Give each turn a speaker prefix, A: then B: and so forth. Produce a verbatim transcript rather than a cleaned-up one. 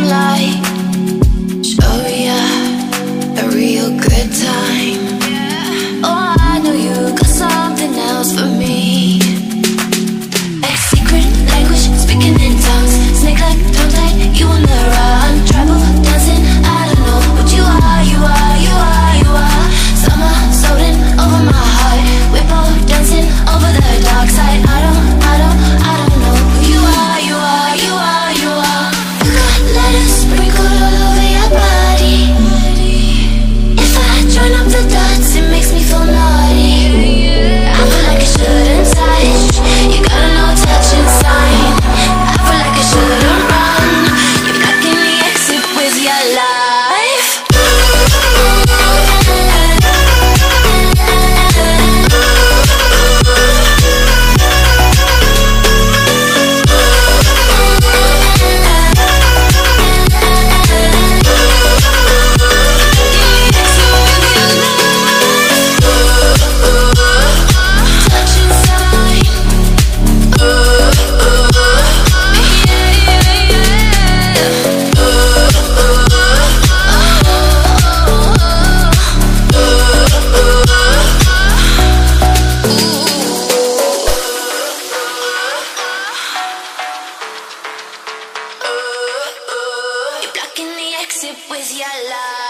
A: light, show ya a real good time. Oh, I know you got something else for me. Like secret language, speaking in tongues, snake like tongue tied, you on the run. Travel, dancing, I don't know what you are, you are, you are, you are. Summer, solding over my heart, we're both dancing over the dark side. I don't, I don't, I don't know who you are, you are, you are, you are. You got letters sprinkled all over your body. If I join up the dots, it makes me feel naughty. I feel like I shouldn't touch, you got a no touching sign. I feel like I shouldn't run, you're blocking the exit with your life. You're blocking the exit with your life.